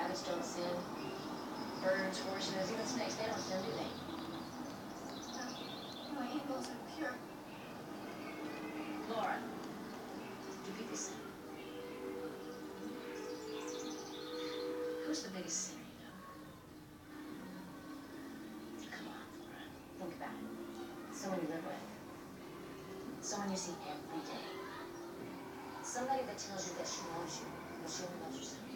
Rabbits don't sin. Birds, horses, even snakes, they don't sin, do they? My angels are pure. Laura, do people sin? Who's the biggest sinner, you know? Come on, Laura. Think about it. Someone you live with. Someone you see every day. Somebody that tells you that she loves you, but she only loves herself.